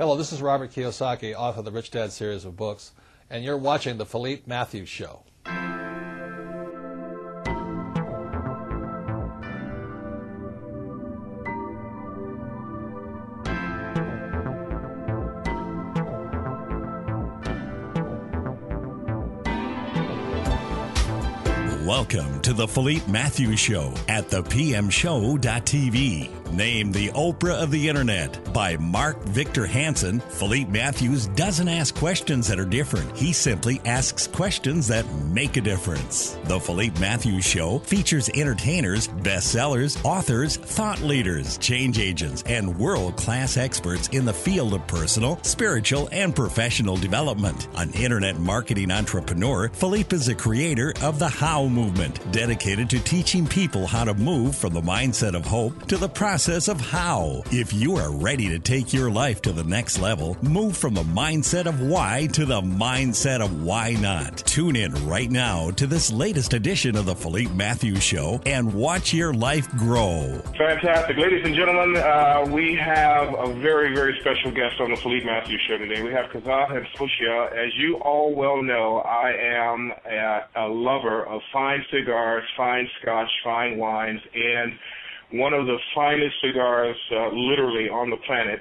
Hello, this is Robert Kiyosaki, author of the Rich Dad series of books, and you're watching The Philippe Matthews Show. Welcome to the Philippe Matthews Show at thepmshow.tv. Named the Oprah of the Internet by Mark Victor Hansen, Philippe Matthews doesn't ask questions that are different. He simply asks questions that make a difference. The Philippe Matthews Show features entertainers, bestsellers, authors, thought leaders, change agents, and world-class experts in the field of personal, spiritual, and professional development. An internet marketing entrepreneur, Philippe is a creator of the How movement, dedicated to teaching people how to move from the mindset of hope to the process of how. If you are ready to take your life to the next level, move from the mindset of why to the mindset of why not. Tune in right now to this latest edition of the Philippe Matthews Show and watch your life grow. Fantastic. Ladies and gentlemen, we have a very, very special guest on the Philippe Matthews Show today. We have Kaizad Hansotia. As you all well know, I am a lover of fine cigars, fine scotch, fine wines, and one of the finest cigars literally on the planet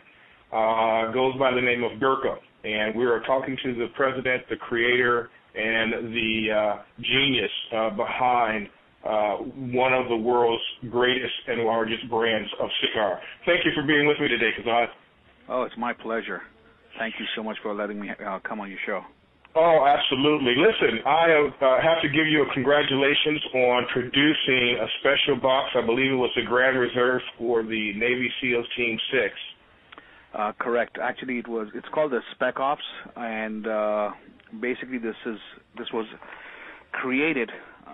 goes by the name of Gurkha. And we are talking to the president, the creator, and the genius behind one of the world's greatest and largest brands of cigar. Thank you for being with me today, Kaizad. Oh, it's my pleasure. Thank you so much for letting me come on your show. Oh, absolutely. Listen, I have to give you a congratulations on producing a special box. I believe it was the Grand Reserve for the Navy SEALs Team 6. Correct. Actually, it's called the Spec Ops, and basically this was created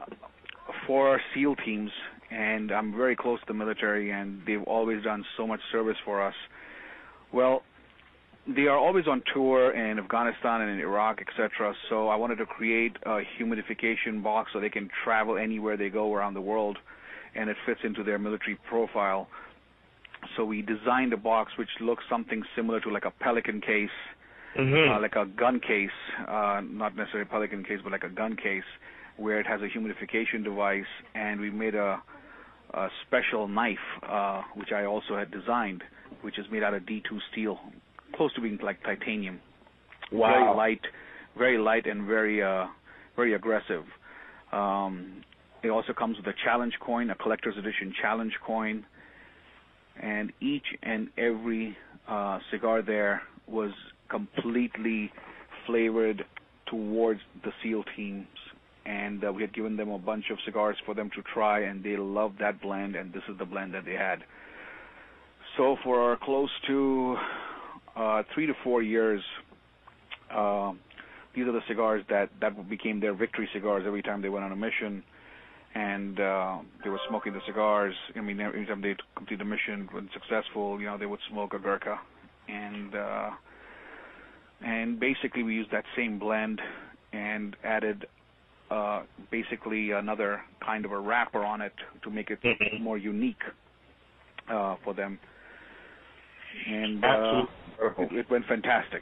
for SEAL teams, and I'm very close to the military, and they've always done so much service for us. Well, they are always on tour in Afghanistan and in Iraq, etc. So I wanted to create a humidification box so they can travel anywhere they go around the world, and it fits into their military profile. So we designed a box which looks something similar to like a Pelican case, like a gun case, not necessarily a Pelican case, but like a gun case, where it has a humidification device, and we made a special knife, which I also had designed, which is made out of D2 steel, close to being like titanium. Wow. Very light and very aggressive. It also comes with a challenge coin, a collector's edition challenge coin, and each and every cigar there was completely flavored towards the SEAL teams, and we had given them a bunch of cigars for them to try, and they loved that blend, and this is the blend that they had. So for close to 3 to 4 years, these are the cigars that became their victory cigars every time they went on a mission, and they were smoking the cigars. I mean, every time they complete a mission, when successful, they would smoke a Gurkha, and basically we used that same blend and added basically another kind of a wrapper on it to make it more unique for them. And it went fantastic.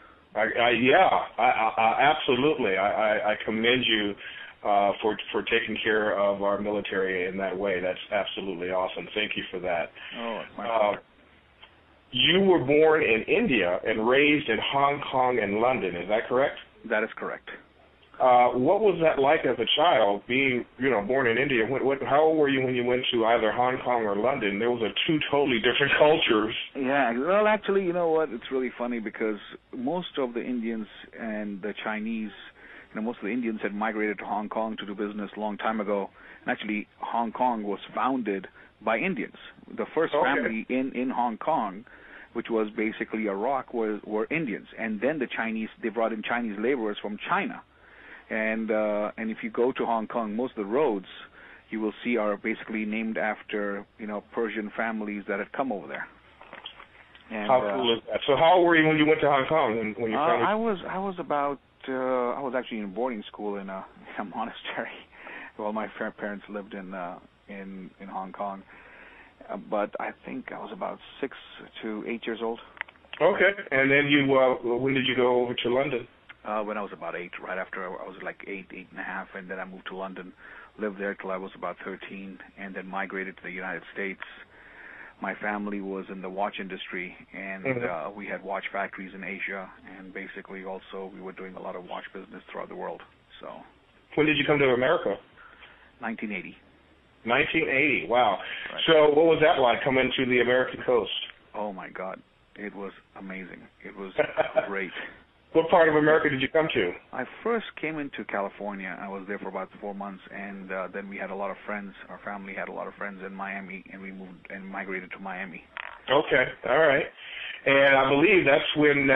Absolutely. I commend you for taking care of our military in that way. That's absolutely awesome. Thank you for that. Oh, it's my pleasure. You were born in India and raised in Hong Kong and London. Is that correct? That is correct. What was that like as a child, being born in India? How old were you when you went to either Hong Kong or London? There was two totally different cultures. Yeah, well, actually, you know what? It's really funny because most of the Indians and the Chinese, most of the Indians had migrated to Hong Kong to do business a long time ago. And actually, Hong Kong was founded by Indians. The first family in Hong Kong, which was basically a rock, were Indians. And then they brought in Chinese laborers from China. And if you go to Hong Kong, most of the roads you will see are basically named after Persian families that had come over there. And, how cool is that? So how old were you when you went to Hong Kong? When you I was actually in boarding school in a monastery. Well, my parents lived in Hong Kong, but I think I was about 6 to 8 years old. Okay. And then you, when did you go over to London? When I was about 8, right after I was like 8 and a half, and then I moved to London, lived there till I was about 13, and then migrated to the United States. My family was in the watch industry, and we had watch factories in Asia, and basically also we were doing a lot of watch business throughout the world. So. When did you come to America? 1980. 1980, wow. Right. So what was that like coming to the American coast? Oh, my God. It was amazing. It was great. What part of America did you come to? I first came into California. I was there for about 4 months, and then we had a lot of friends. Our family had a lot of friends in Miami, and we moved and migrated to Miami. Okay, all right. And I believe that's when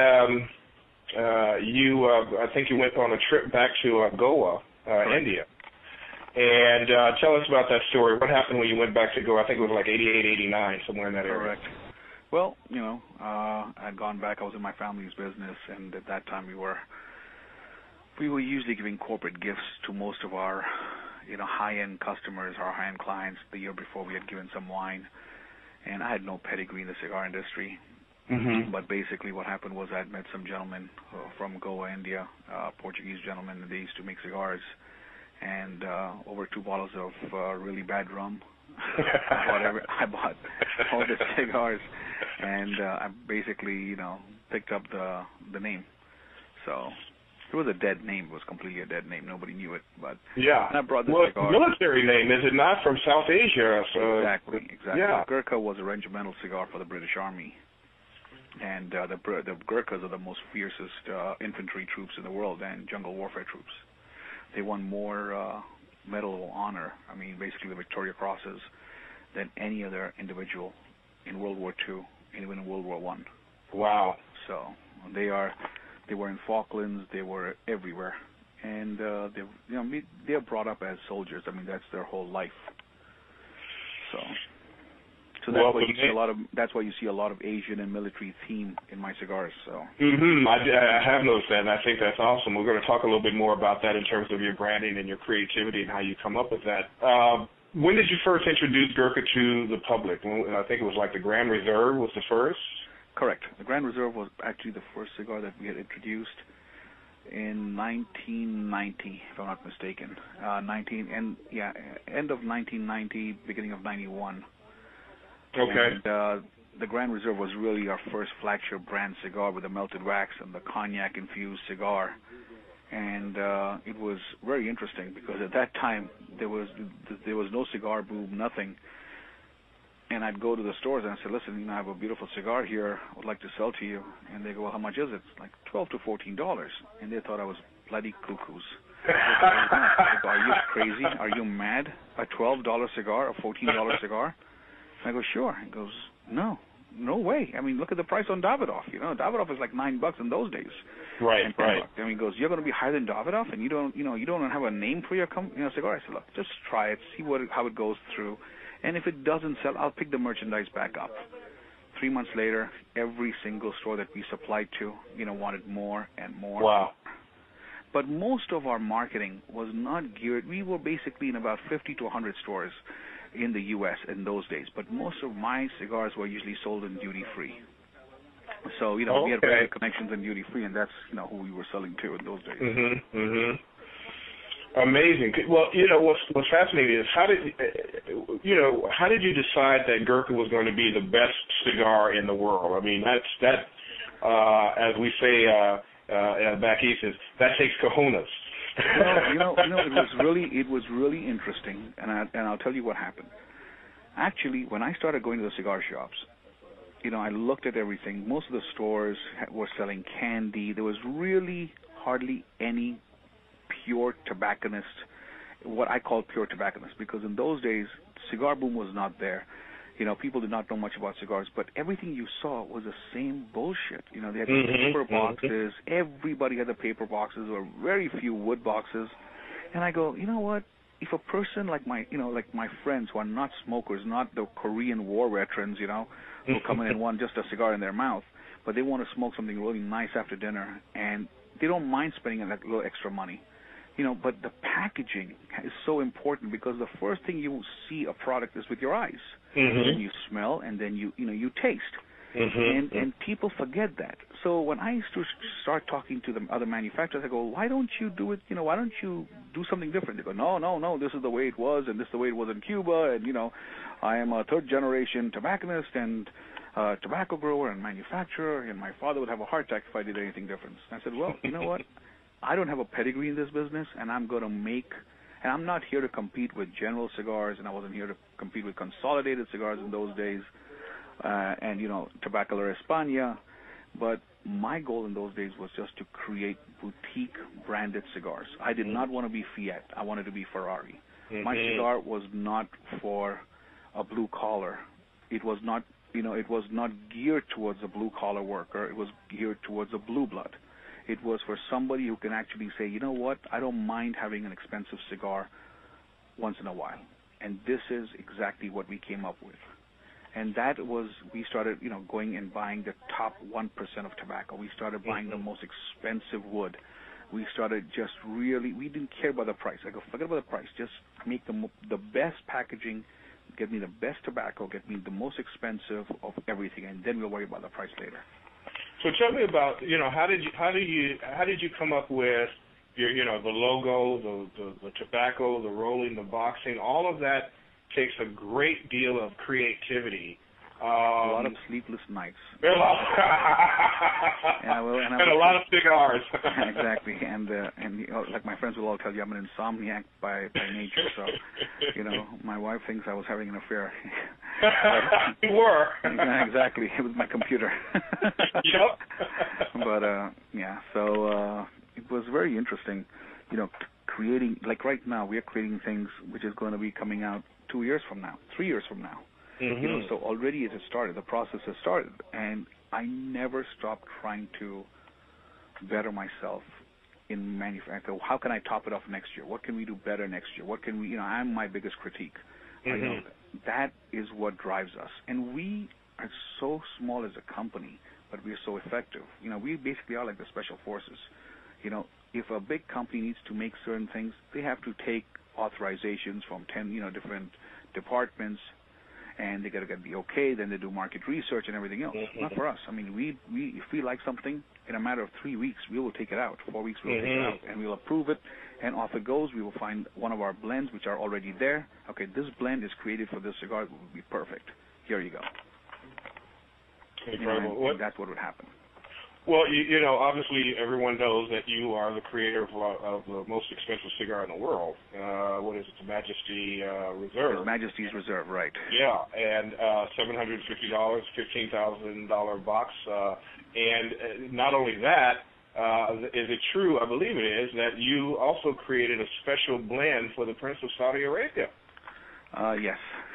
I think you went on a trip back to Goa, India. And tell us about that story. What happened when you went back to Goa? I think it was like 88, 89, somewhere in that area. Correct. Well, I'd gone back. I was in my family's business, and at that time we were usually giving corporate gifts to most of our, high-end customers, our high-end clients. The year before, we had given some wine, and I had no pedigree in the cigar industry. Mm-hmm. But basically, what happened was I'd met some gentlemen from Goa, India, Portuguese gentlemen, and they used to make cigars, and over 2 bottles of really bad rum. I bought all the cigars, and I basically, picked up the name. So it was a dead name. It was completely a dead name. Nobody knew it. But yeah, and I brought the cigar. Military name, is it not, from South Asia? So exactly. Yeah. Gurkha was a regimental cigar for the British Army, and the Gurkhas are the most fiercest infantry troops in the world and jungle warfare troops. They won more Medal of Honor, basically the Victoria Crosses, than any other individual in World War II, and even in World War I. Wow. So they were in Falklands, they were everywhere, and they're brought up as soldiers. That's their whole life. So that's why you see a lot of. That's why you see a lot of Asian and military theme in my cigars. So. Mm-hmm. I have noticed that, and I think that's awesome. We're going to talk a little bit more about that in terms of your branding and your creativity and how you come up with that. When did you first introduce Gurkha to the public? I think it was like the Grand Reserve was the first. Correct. The Grand Reserve was actually the first cigar that we had introduced in 1990, if I'm not mistaken. End of 1990, beginning of 91. Okay. And the Grand Reserve was really our first flagship brand cigar with the melted wax and the cognac-infused cigar. And it was very interesting because at that time there was no cigar boom, nothing. And I'd go to the stores and I'd say, listen, I have a beautiful cigar here I would like to sell to you. And they go, well, how much is it? It's like $12 to $14. And they thought I was bloody cuckoos. I go, are you crazy? Are you mad? A $12 cigar, a $14 cigar? I go, sure. He goes, no way. Look at the price on Davidoff. Davidoff is like $9 in those days. Right, right. And he goes, you're going to be higher than Davidoff, and you don't have a name for your cigar. I said, look, just try it, see how it goes through, and if it doesn't sell, I'll pick the merchandise back up. 3 months later, every single store that we supplied to, wanted more and more. Wow. But most of our marketing was not geared. We were basically in about 50 to 100 stores in the U.S. in those days, but most of my cigars were usually sold in duty-free. So, we had very good connections in duty-free, and that's, who we were selling to in those days. Mm-hmm, mm-hmm. Amazing. Well, what's fascinating is how did you decide that Gurkha was going to be the best cigar in the world? As we say back east, that takes cojones. It was really interesting, and I'll tell you what happened. Actually, when I started going to the cigar shops, I looked at everything. Most of the stores were selling candy. There was really hardly any pure tobacconist, what I call pure tobacconist, because in those days, cigar boom was not there. People did not know much about cigars, but everything you saw was the same bullshit. They had the paper boxes. Everybody had the paper boxes. There were very few wood boxes. And I go, you know what? If a person like my friends who are not smokers, not the Korean War veterans, who come in and want just a cigar in their mouth, but they want to smoke something really nice after dinner, and they don't mind spending that little extra money. But the packaging is so important because the first thing you see a product is with your eyes. Mm-hmm. Then you smell, and then you taste. And people forget that. So when I used to start talking to the other manufacturers, I go, why don't you do it, why don't you do something different? They go, no, this is the way it was, and this is the way it was in Cuba, and, I am a third-generation tobacconist and tobacco grower and manufacturer, and my father would have a heart attack if I did anything different. And I said, well, you know what? I don't have a pedigree in this business, and I'm going to and I'm not here to compete with General Cigars, and I wasn't here to compete with Consolidated Cigars in those days, and, Tobacco La España. But my goal in those days was just to create boutique branded cigars. I did not want to be Fiat. I wanted to be Ferrari. My cigar was not for a blue collar. It was not, it was not geared towards a blue collar worker. It was geared towards a blue blood. It was for somebody who can actually say, you know what, I don't mind having an expensive cigar once in a while. And this is exactly what we came up with. And that was, we started, going and buying the top 1% of tobacco. We started buying the most expensive wood. We started just really, we didn't care about the price. I go, forget about the price. Just make the best packaging, get me the best tobacco, get me the most expensive of everything, and then we'll worry about the price later. So tell me about, how did you come up with your, the logo, the tobacco, the rolling, the boxing, all of that takes a great deal of creativity. A lot of sleepless nights. and a lot of cigars. Exactly, and like my friends will all tell you, I'm an insomniac by nature. So, my wife thinks I was having an affair. You were. Exactly, it was my computer. Yep. But so it was very interesting, creating, like right now, we are creating things which is going to be coming out 2 years from now, 3 years from now. So already it has started. The process has started, and I never stopped trying to better myself in manufacturing. How can I top it off next year? What can we do better next year? What can we? I'm my biggest critique. That is what drives us, and we are so small as a company, but we're so effective. We basically are like the special forces. If a big company needs to make certain things, they have to take authorizations from 10, different departments, and they got to get the okay. Then they do market research and everything else. Not for us. I mean, we if we like something, in a matter of 3 weeks, we will take it out. 4 weeks, we will take it out, and we'll approve it, and off it goes. We will find one of our blends which are already there. Okay, this blend is created for this cigar. It will be perfect. Here you go. Incredible. And that's what would happen. Well, obviously everyone knows that you are the creator of the most expensive cigar in the world. What is it, the Majesty Reserve? It's Majesty's Reserve, right. Yeah, and $750, $15,000 box. And not only that, is it true, I believe it is, that you also created a special blend for the Prince of Saudi Arabia? Yes.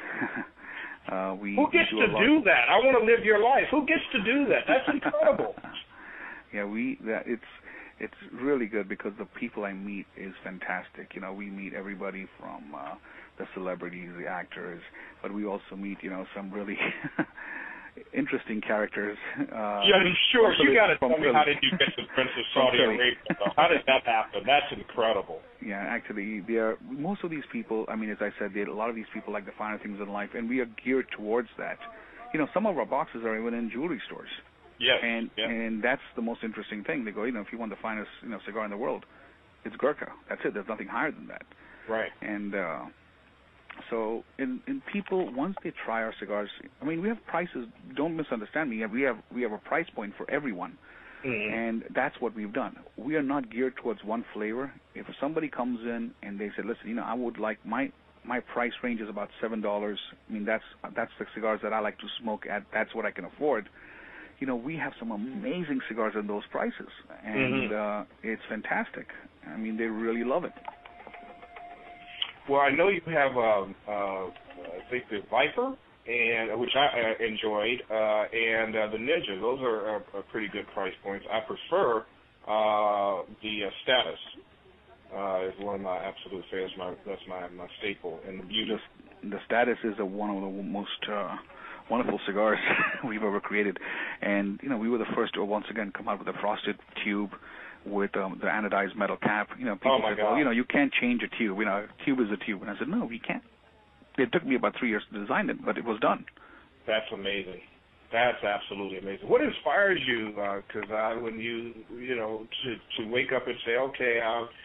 Who gets to do that? I want to live your life. Who gets to do that? That's incredible. Yeah, it's really good because the people I meet is fantastic. We meet everybody from the celebrities, the actors, but we also meet, some really interesting characters. Yeah, sure. You got to tell me, how did you get the Prince of Saudi Arabia? How did that happen? That's incredible. Yeah, actually, most of these people, as I said, a lot of these people like the finer things in life, and we are geared towards that. Some of our boxes are even in jewelry stores. Yes. And that's the most interesting thing. They go, if you want the finest, cigar in the world, it's Gurkha. That's it. There's nothing higher than that. Right. And so in people, once they try our cigars, we have prices. Don't misunderstand me. We have a price point for everyone. And that's what we've done. We are not geared towards one flavor. If somebody comes in and they say, listen, I would like my price range is about $7. That's the cigars that I like to smoke at. That's what I can afford. We have some amazing cigars at those prices, and it's fantastic. They really love it. Well, I know you have, I think the Viper, and which I enjoyed, and the Ninja. Those are pretty good price points. I prefer the Status. Is one of my absolute favorites. That's my staple. And the Beauty. The Status is one of the most wonderful cigars we've ever created, and we were the first to once again come out with a frosted tube with the anodized metal cap. People say, well, you can't change a tube. A tube is a tube, and I said, no, we can't. It took me about 3 years to design it, but it was done. That's amazing. That's absolutely amazing. What inspires you, Kaizad, when to wake up and say, okay,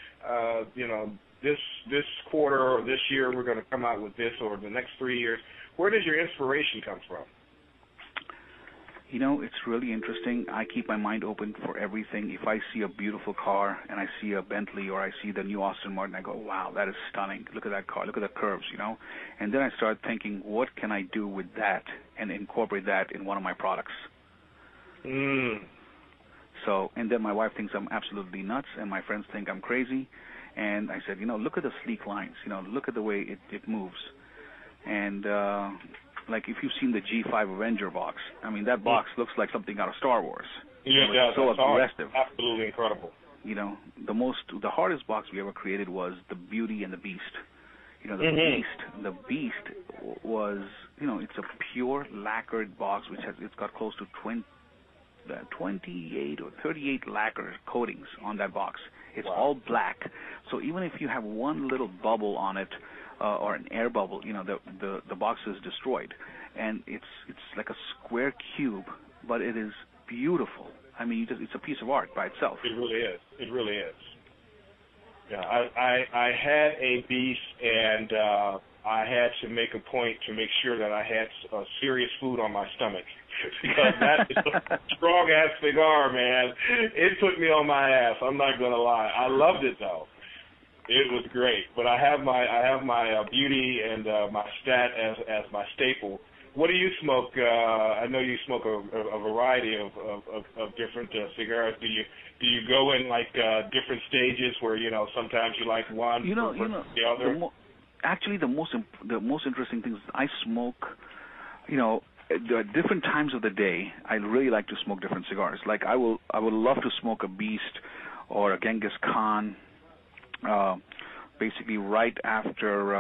this quarter or this year we're going to come out with this, or the next 3 years? Where does your inspiration come from? It's really interesting. I keep my mind open for everything. If I see a beautiful car and I see a Bentley or I see the new Aston Martin, I go, wow, that is stunning. Look at that car. Look at the curves, And then I start thinking, what can I do with that and incorporate that in one of my products? So, and then my wife thinks I'm absolutely nuts, and my friends think I'm crazy. And I said, look at the sleek lines. Look at the way it moves. And like if you've seen the G5 Avenger box, that box looks like something out of Star Wars. Yeah, it does. So aggressive. Absolutely incredible. The hardest box we ever created was the Beauty and the Beast. The Beast was, it's a pure lacquered box it's got close to 28 or 38 lacquer coatings on that box. It's all black. So even if you have one little bubble on it, or an air bubble, the box is destroyed. And it's like a square cube, but it is beautiful. It's a piece of art by itself. It really is. It really is. Yeah, I had a Beast, and I had to make a point to make sure that I had serious food on my stomach. Because that is a strong-ass cigar, man. It put me on my ass. I'm not going to lie. I loved it, though. It was great. But I have my Beauty and my Stat as my staple. What do you smoke? I know you smoke a variety of different cigars. Do you go in like different stages where sometimes you like one versus the other? Actually, the most interesting thing is I smoke. At different times of the day, I really like to smoke different cigars. Like I would love to smoke a Beast or a Genghis Khan, basically right after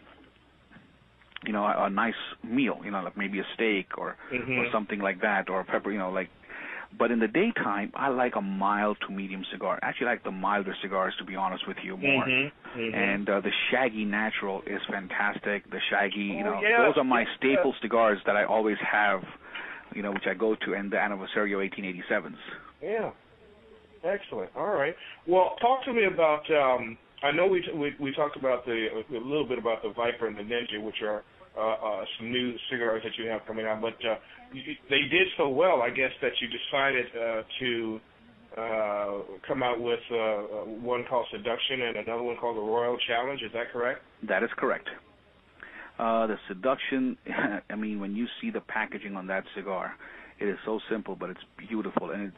a nice meal, like maybe a steak or something like that, or a pepper, But in the daytime, I like a mild to medium cigar. Actually, I like the milder cigars, to be honest with you, more. And the Shaggy Natural is fantastic. The Shaggy, those are my staple cigars that I always have, which I go to, and the Anniversario 1887s. Yeah. Excellent. All right. Well, talk to me about. I know we talked about a little bit about the Viper and the Ninja, which are some new cigars that you have coming out, but they did so well, I guess, that you decided to come out with one called Seduction and another one called the Royal Challenge. Is that correct? That is correct. The Seduction, when you see the packaging on that cigar, it is so simple, but it's beautiful, and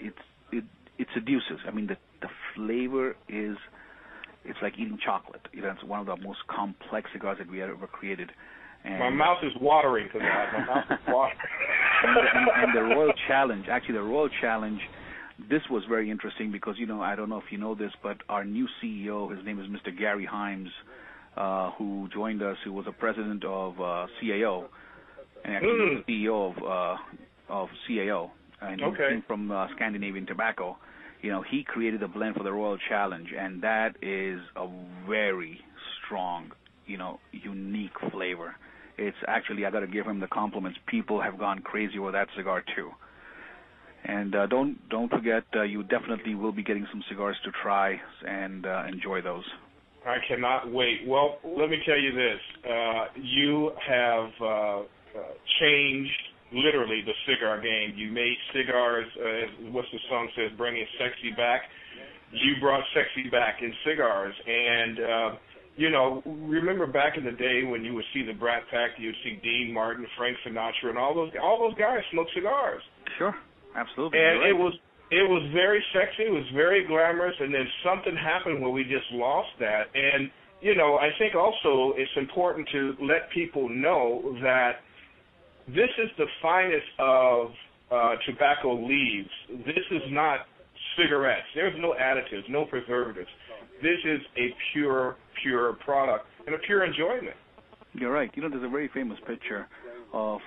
it seduces. The flavor is. It's like eating chocolate. It's one of the most complex cigars that we ever created. And my mouth is watering, because my mouth is watering. and the Royal Challenge, this was very interesting because, I don't know if you know this, but our new CEO, his name is Mr. Gary Himes, who joined us, who was a president of CAO, and actually the CEO of CAO, and he came from Scandinavian Tobacco. He created the blend for the Royal Challenge, and that is a very strong, unique flavor. It's actually, I got to give him the compliments. People have gone crazy over that cigar too. And don't forget, you definitely will be getting some cigars to try and enjoy those. I cannot wait. Well, let me tell you this: you have changed. Literally the cigar game. You made cigars, what's the song says, bringing sexy back. You brought sexy back in cigars. And, remember back in the day when you would see the Brat Pack, you'd see Dean Martin, Frank Sinatra, and all those guys smoked cigars. Sure, absolutely. And it was very sexy, it was very glamorous, and then something happened where we just lost that. And, I think also it's important to let people know that this is the finest of tobacco leaves. This is not cigarettes. There's no additives, no preservatives. This is a pure product and a pure enjoyment. You're right. There's a very famous picture of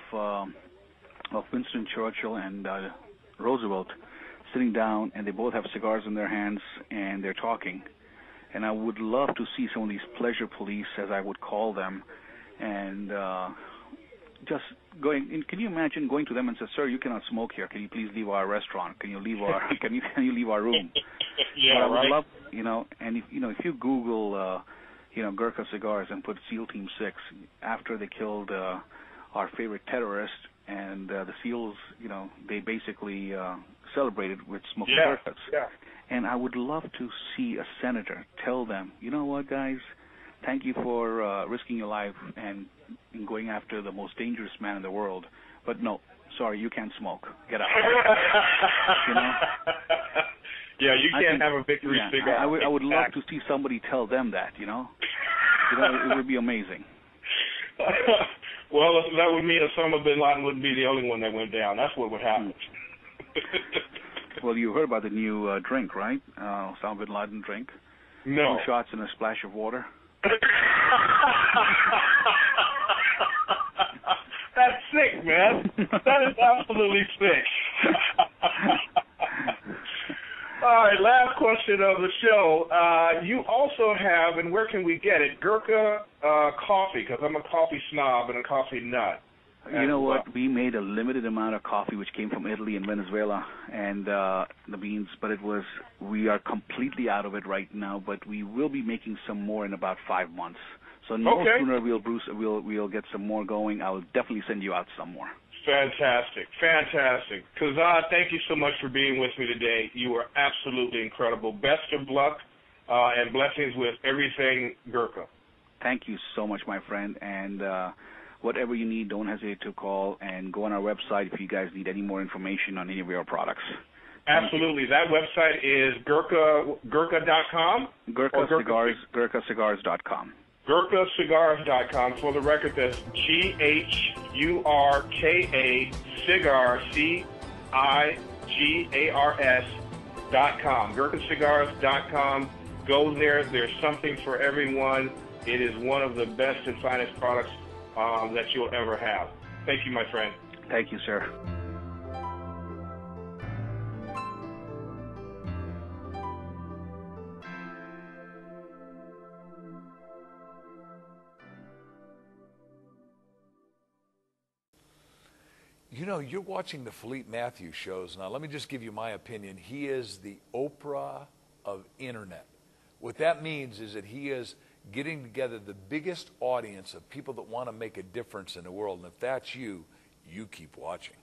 Winston Churchill and Roosevelt sitting down, and they both have cigars in their hands, and they're talking. And I would love to see some of these pleasure police, as I would call them, and just going. Can you imagine going to them and say, "Sir, you cannot smoke here. Can you please leave our restaurant? Can you leave our can you leave our room?" Yeah, but I would right. love, and if you Google, Gurkha Cigars and put SEAL Team 6 after they killed our favorite terrorist, and the SEALs, they basically celebrated with smoking Gurkhas. Yeah. And I would love to see a senator tell them, you know what, guys, thank you for risking your life and going after the most dangerous man in the world. But no, sorry, you can't smoke. Get out. Yeah, you can't have a victory cigar. I would love to see somebody tell them that, it would be amazing. Well, that would mean Osama bin Laden wouldn't be the only one that went down. That's what would happen. Well, you heard about the new drink, right? Osama bin Laden drink. No. 2 shots and a splash of water. That's sick, man. That is absolutely sick. All right, last question of the show. You also have, and where can we get it, Gurkha coffee, because I'm a coffee snob and a coffee nut. You know what? We made a limited amount of coffee, which came from Italy and Venezuela, and the beans. But we are completely out of it right now. But we will be making some more in about 5 months. So no sooner we'll get some more going. I will definitely send you out some more. Fantastic. Kaizad, thank you so much for being with me today. You were absolutely incredible. Best of luck and blessings with everything Gurkha. Thank you so much, my friend. And whatever you need, don't hesitate to call and go on our website if you guys need any more information on any of our products. Absolutely. That website is Gurkha.com? Gurkhacigars.com. Gurkhacigars.com. For the record, that's Gurka Cigar, CIGARS.com. Gurkhacigars.com. Go there. There's something for everyone. It is one of the best and finest products that you'll ever have. Thank you, my friend. Thank you, sir. You're watching the Philippe Matthews shows. Now, let me just give you my opinion. He is the Oprah of internet. What that means is that he is getting together the biggest audience of people that want to make a difference in the world. And if that's you, you keep watching.